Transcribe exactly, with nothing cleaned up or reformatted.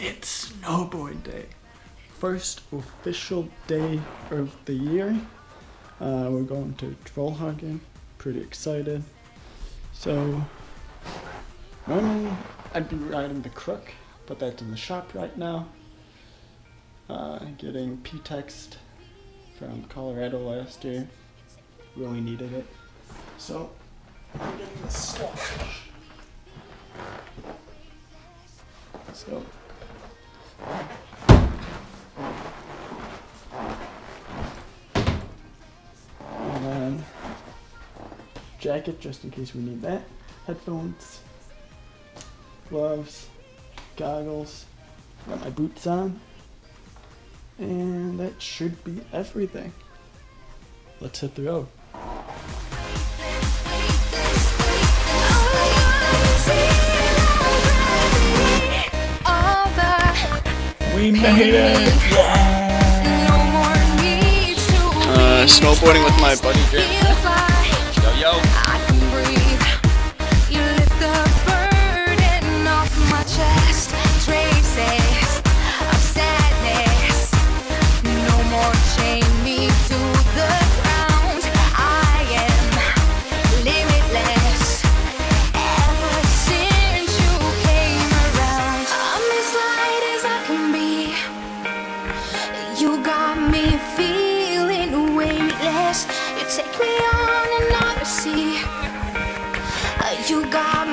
It's snowboard day. First official day of the year. Uh, we're going to Trollhaugen. Pretty excited. So, normally I'd be riding the Crook, but that's in the shop right now. Uh, getting P-Text from Colorado last year. Really needed it. So, I'm getting the Slash. So, and then jacket just in case we need that. Headphones, gloves, goggles. Got my boots on, and that should be everything. Let's hit the road. We made it! Yeah! Uh, snowboarding with my buddy Jim. Yo yo! I can breathe. You lift the burden off my chest. Traces of sadness. No more chain me to the ground. I am limitless. Ever since you came around, I'm as light as I can be. You got me feeling weightless. You take me on another sea. You got